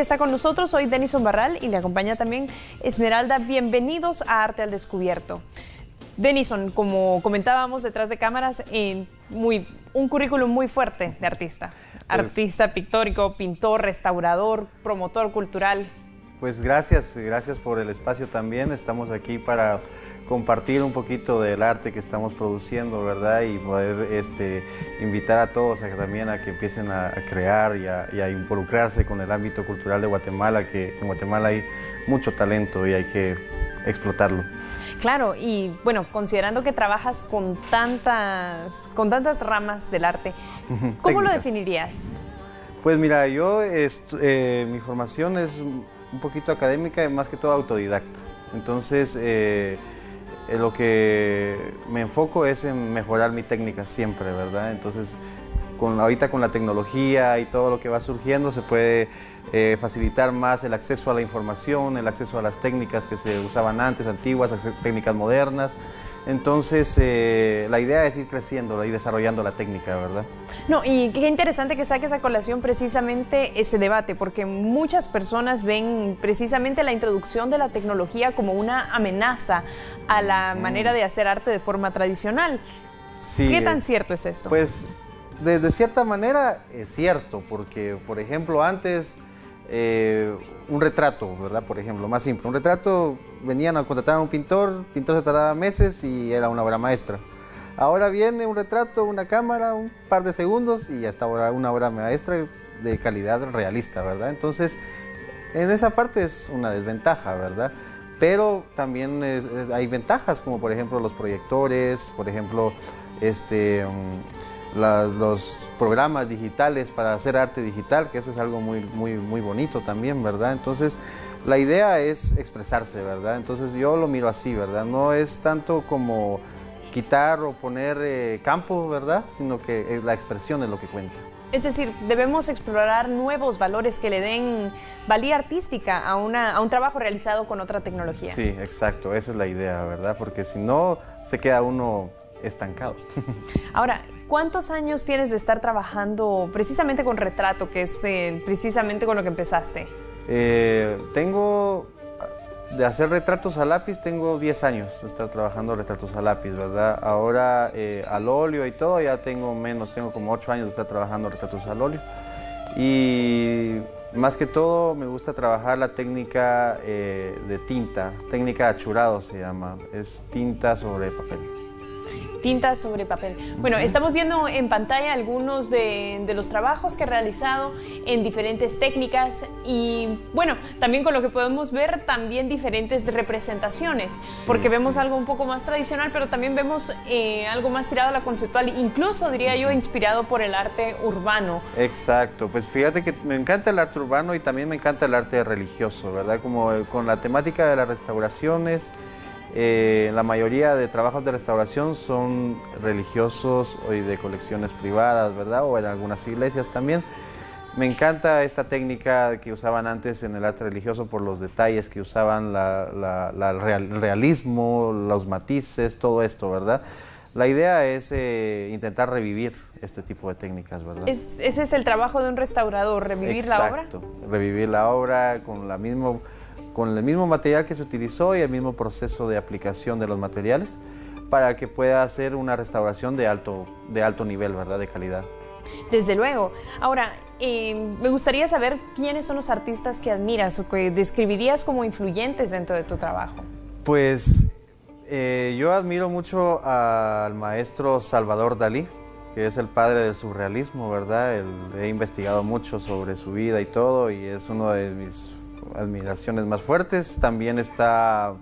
está con nosotros. Soy Denison Barral y le acompaña también Esmeralda. Bienvenidos a Arte al Descubierto. Denison, como comentábamos detrás de cámaras, un currículum muy fuerte de artista. Artista pictórico, pintor, restaurador, promotor cultural. Pues gracias por el espacio también. Estamos aquí para compartir un poquito del arte que estamos produciendo, ¿verdad? Y poder invitar a todos también a que empiecen a crear y a involucrarse con el ámbito cultural de Guatemala, que en Guatemala hay mucho talento y hay que explotarlo. Claro, y bueno, considerando que trabajas con tantas ramas del arte, ¿cómo lo definirías? Pues mira, mi formación es un poquito académica y más que todo autodidacta. Entonces, lo que me enfoco es en mejorar mi técnica siempre, ¿verdad? Entonces, ahorita con la tecnología y todo lo que va surgiendo, se puede facilitar más el acceso a la información, el acceso a las técnicas que se usaban antes, antiguas, técnicas modernas. Entonces, la idea es ir creciendo y desarrollando la técnica, ¿verdad? No, y qué interesante que saques a colación precisamente ese debate, porque muchas personas ven precisamente la introducción de la tecnología como una amenaza a la manera de hacer arte de forma tradicional. Sí, ¿Qué tan cierto es esto? Pues, de cierta manera es cierto, porque, por ejemplo, antes un retrato, ¿verdad? Por ejemplo, más simple, un retrato, venían a contratar a un pintor, el pintor se tardaba meses y era una obra maestra. Ahora viene un retrato, una cámara, un par de segundos y ya está una obra maestra de calidad realista, ¿verdad? Entonces, en esa parte es una desventaja, ¿verdad? Pero también hay ventajas, como por ejemplo los proyectores, por ejemplo, los programas digitales para hacer arte digital, que eso es algo muy bonito también, ¿verdad? Entonces, la idea es expresarse, ¿verdad? Entonces, yo lo miro así, ¿verdad? No es tanto como quitar o poner campo, ¿verdad? Sino que la expresión es lo que cuenta. Es decir, debemos explorar nuevos valores que le den valía artística a un trabajo realizado con otra tecnología. Sí, exacto, esa es la idea, ¿verdad? Porque si no, se queda uno estancado. Ahora, ¿cuántos años tienes de estar trabajando precisamente con retrato, que es precisamente con lo que empezaste? De hacer retratos a lápiz, tengo 10 años de estar trabajando retratos a lápiz, ¿verdad? Ahora al óleo y todo ya tengo menos, tengo como 8 años de estar trabajando retratos al óleo. Y más que todo me gusta trabajar la técnica de tinta, técnica achurado se llama, es tinta sobre papel. Tinta sobre papel. Bueno, estamos viendo en pantalla algunos de los trabajos que he realizado en diferentes técnicas y bueno, también con lo que podemos ver también diferentes representaciones, porque vemos algo un poco más tradicional, pero también vemos algo más tirado a la conceptual, incluso diría yo inspirado por el arte urbano. Exacto, pues fíjate que me encanta el arte urbano y también me encanta el arte religioso, ¿verdad? Como con la temática de las restauraciones. La mayoría de trabajos de restauración son religiosos y de colecciones privadas, ¿verdad? O en algunas iglesias también. Me encanta esta técnica que usaban antes en el arte religioso por los detalles que usaban, el realismo, los matices, todo esto, ¿verdad? La idea es intentar revivir este tipo de técnicas, ¿verdad? Ese es el trabajo de un restaurador, revivir la obra. Exacto, revivir la obra con el mismo material que se utilizó y el mismo proceso de aplicación de los materiales para que pueda hacer una restauración de alto nivel, ¿verdad? De calidad. Desde luego. Ahora, me gustaría saber quiénes son los artistas que admiras o que describirías como influyentes dentro de tu trabajo. Pues yo admiro mucho al maestro Salvador Dalí, que es el padre del surrealismo, ¿verdad? He investigado mucho sobre su vida y todo y es uno de mis admiraciones más fuertes. También está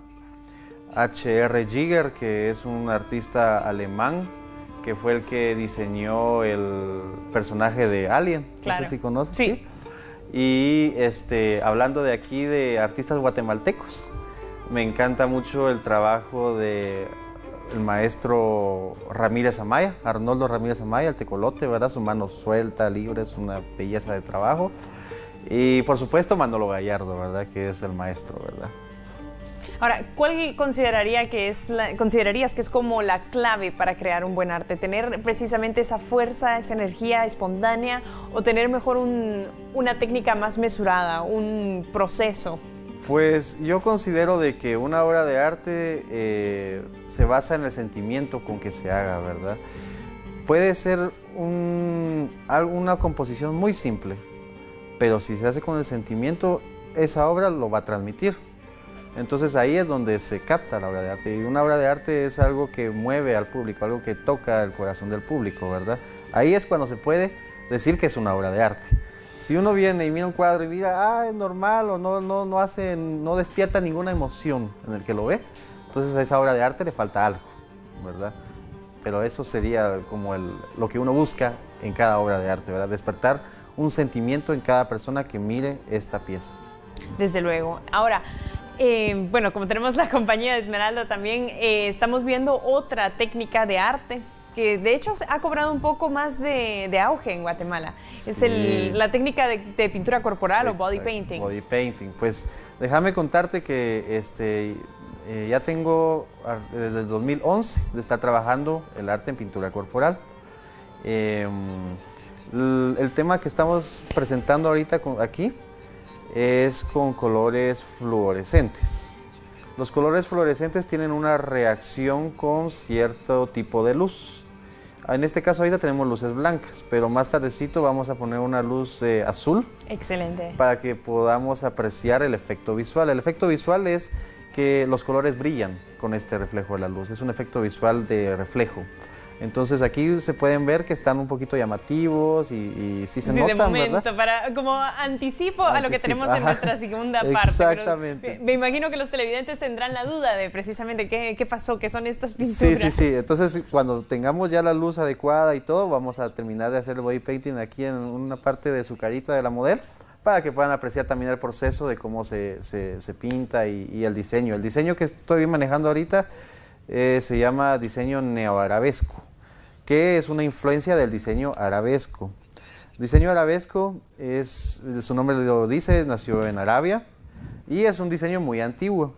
H.R. Giger, que es un artista alemán que fue el que diseñó el personaje de Alien. Claro. No sé si conoces. Sí. Y hablando de aquí de artistas guatemaltecos, me encanta mucho el trabajo de el maestro Ramírez Amaya, Arnoldo Ramírez Amaya, el tecolote, ¿verdad? Su mano suelta, libre, es una belleza de trabajo. Y por supuesto Manolo Gallardo, ¿verdad? Que es el maestro, ¿verdad? Ahora, ¿cuál considerarías que es como la clave para crear un buen arte? ¿Tener precisamente esa fuerza, esa energía espontánea o tener mejor una técnica más mesurada, un proceso? Pues yo considero de que una obra de arte se basa en el sentimiento con que se haga, ¿verdad? Puede ser una composición muy simple, pero si se hace con el sentimiento, esa obra lo va a transmitir. Entonces ahí es donde se capta la obra de arte. Y una obra de arte es algo que mueve al público, algo que toca el corazón del público, ¿verdad? Ahí es cuando se puede decir que es una obra de arte. Si uno viene y mira un cuadro y mira, es normal o no despierta ninguna emoción en el que lo ve, entonces a esa obra de arte le falta algo, ¿verdad? Pero eso sería como lo que uno busca en cada obra de arte, ¿verdad? Despertar un sentimiento en cada persona que mire esta pieza. Desde luego. Ahora, bueno, como tenemos la compañía de Esmeralda también, estamos viendo otra técnica de arte que de hecho ha cobrado un poco más de auge en Guatemala. Sí. Es la técnica de pintura corporal. Exacto, o body painting. Body painting. Pues déjame contarte que ya tengo desde el 2011 de estar trabajando el arte en pintura corporal. El tema que estamos presentando ahorita aquí es con colores fluorescentes. Los colores fluorescentes tienen una reacción con cierto tipo de luz. En este caso ahorita tenemos luces blancas, pero más tardecito vamos a poner una luz azul. Excelente. Para que podamos apreciar el efecto visual. El efecto visual es que los colores brillan con este reflejo de la luz. Es un efecto visual de reflejo. Entonces aquí se pueden ver que están un poquito llamativos y sí se notan, de momento, ¿verdad? Como anticipo a lo que tenemos en nuestra segunda parte. Exactamente. Me imagino que los televidentes tendrán la duda de precisamente qué pasó, qué son estas pinturas. Sí. Entonces cuando tengamos ya la luz adecuada y todo, vamos a terminar de hacer el body painting aquí en una parte de su carita de la modelo, para que puedan apreciar también el proceso de cómo se pinta y el diseño. El diseño que estoy manejando ahorita se llama diseño neoarabesco, que es una influencia del diseño arabesco. El diseño arabesco, su nombre lo dice, nació en Arabia y es un diseño muy antiguo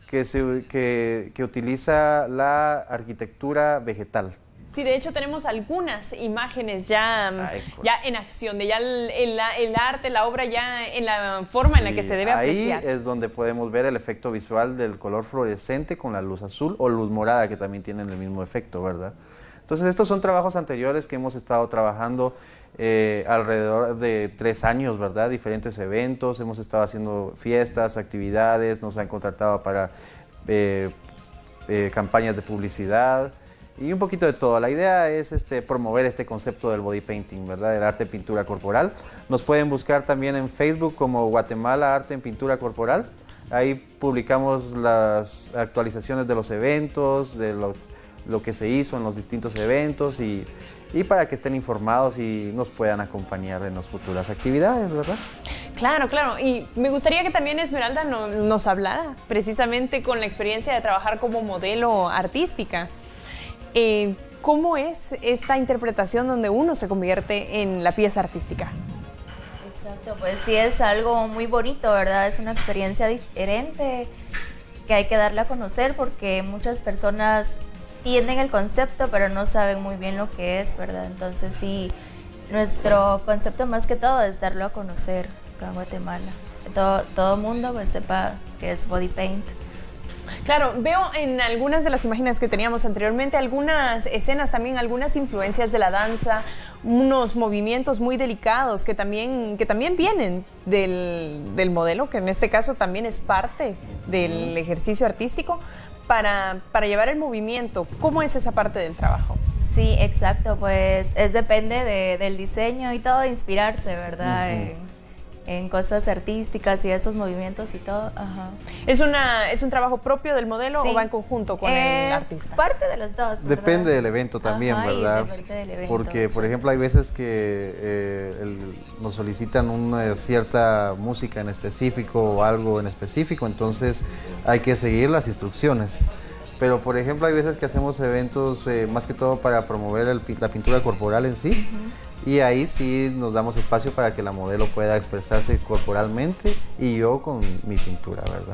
que utiliza la arquitectura vegetal. Sí, de hecho tenemos algunas imágenes ya en acción, de ya el arte, la obra ya en la forma en la que se debe apreciar. Ahí es donde podemos ver el efecto visual del color fluorescente con la luz azul o luz morada, que también tienen el mismo efecto, ¿verdad? Entonces estos son trabajos anteriores que hemos estado trabajando alrededor de 3 años, ¿verdad? Diferentes eventos, hemos estado haciendo fiestas, actividades, nos han contratado para campañas de publicidad y un poquito de todo. La idea es promover este concepto del body painting, ¿verdad? Del arte en pintura corporal. Nos pueden buscar también en Facebook como Guatemala Arte en Pintura Corporal. Ahí publicamos las actualizaciones de los eventos, de lo que se hizo en los distintos eventos y para que estén informados y nos puedan acompañar en las futuras actividades, ¿verdad? Claro, claro. Y me gustaría que también Esmeralda nos hablara precisamente con la experiencia de trabajar como modelo artística. ¿Cómo es esta interpretación donde uno se convierte en la pieza artística? Exacto, pues sí es algo muy bonito, ¿verdad? Es una experiencia diferente que hay que darle a conocer porque muchas personas tienen el concepto pero no saben muy bien lo que es, ¿verdad? Entonces sí, nuestro concepto más que todo es darlo a conocer acá en Guatemala. Que todo mundo pues sepa que es body paint. Claro, veo en algunas de las imágenes que teníamos anteriormente algunas escenas también, algunas influencias de la danza, unos movimientos muy delicados que también vienen del modelo, que en este caso también es parte del ejercicio artístico, para llevar el movimiento. ¿Cómo es esa parte del trabajo? Sí, exacto, pues depende del diseño y todo, inspirarse, ¿verdad? En cosas artísticas y esos movimientos y todo. Ajá. ¿Es un trabajo propio del modelo o va en conjunto con el artista? Parte de los dos. Depende del evento también, ¿verdad? Depende del evento. Porque, por ejemplo, hay veces que nos solicitan una cierta música en específico o algo en específico, entonces hay que seguir las instrucciones. Pero, por ejemplo, hay veces que hacemos eventos más que todo para promover la pintura corporal en sí. Y ahí sí nos damos espacio para que la modelo pueda expresarse corporalmente y yo con mi pintura, ¿verdad?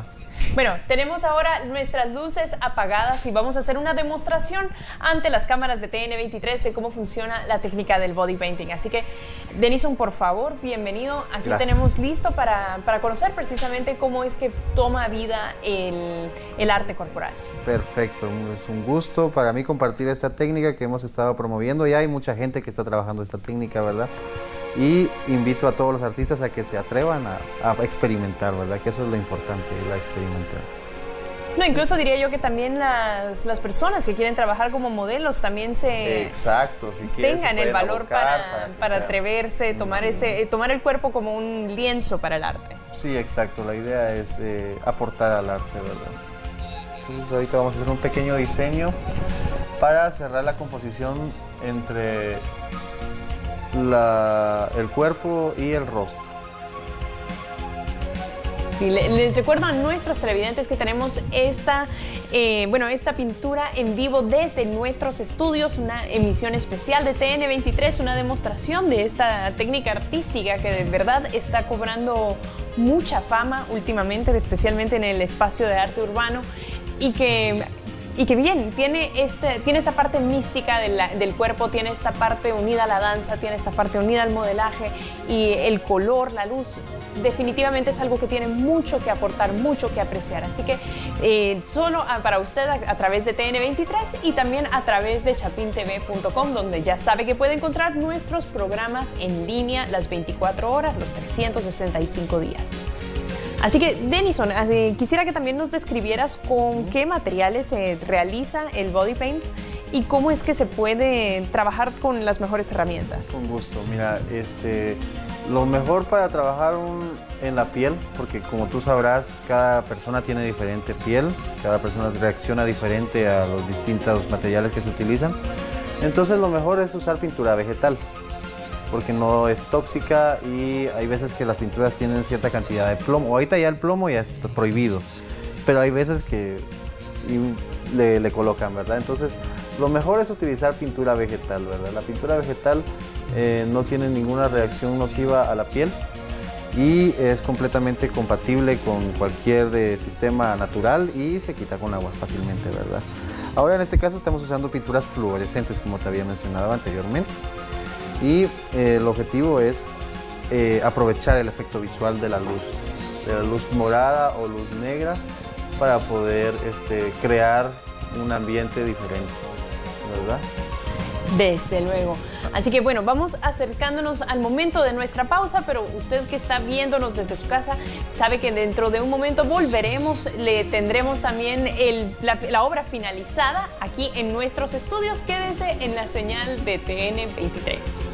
Bueno, tenemos ahora nuestras luces apagadas y vamos a hacer una demostración ante las cámaras de TN23 de cómo funciona la técnica del body painting. Así que, Denison, por favor, bienvenido. Aquí Gracias. tenemos listo para conocer precisamente cómo es que toma vida el arte corporal. Perfecto, es un gusto para mí compartir esta técnica que hemos estado promoviendo. Ya hay mucha gente que está trabajando esta técnica, ¿verdad? Y invito a todos los artistas a que se atrevan a experimentar, ¿verdad? Que eso es lo importante, la experimentar. No, incluso diría yo que también las personas que quieren trabajar como modelos también Exacto, si quieres, tengan se el pueden valor abocar para atreverse, tomar el cuerpo como un lienzo para el arte. Sí, exacto, la idea es aportar al arte, ¿verdad? Entonces ahorita vamos a hacer un pequeño diseño para cerrar la composición entre el cuerpo y el rostro. Sí, les recuerdo a nuestros televidentes que tenemos esta pintura en vivo desde nuestros estudios, una emisión especial de TN23, una demostración de esta técnica artística que de verdad está cobrando mucha fama últimamente, especialmente en el espacio de arte urbano, y que bien, tiene esta parte mística del cuerpo, tiene esta parte unida a la danza, tiene esta parte unida al modelaje, y el color, la luz, definitivamente es algo que tiene mucho que aportar, mucho que apreciar. Así que solo para usted a través de TN23 y también a través de chapintv.com, donde ya sabe que puede encontrar nuestros programas en línea las 24 horas, los 365 días. Así que, Denison, quisiera que también nos describieras con qué materiales se realiza el body paint y cómo es que se puede trabajar con las mejores herramientas. Con gusto. Mira, lo mejor para trabajar en la piel, porque como tú sabrás, cada persona tiene diferente piel, cada persona reacciona diferente a los distintos materiales que se utilizan. Entonces lo mejor es usar pintura vegetal, porque no es tóxica y hay veces que las pinturas tienen cierta cantidad de plomo. Ahorita ya el plomo ya está prohibido, pero hay veces que le colocan, ¿verdad? Entonces, lo mejor es utilizar pintura vegetal, ¿verdad? La pintura vegetal no tiene ninguna reacción nociva a la piel y es completamente compatible con cualquier sistema natural y se quita con agua fácilmente, ¿verdad? Ahora, en este caso, estamos usando pinturas fluorescentes, como te había mencionado anteriormente. Y el objetivo es aprovechar el efecto visual de la luz morada o luz negra para poder crear un ambiente diferente, ¿verdad? Desde luego. Así que bueno, vamos acercándonos al momento de nuestra pausa, pero usted que está viéndonos desde su casa sabe que dentro de un momento volveremos, le tendremos también la obra finalizada aquí en nuestros estudios. Quédese en la señal de TN23.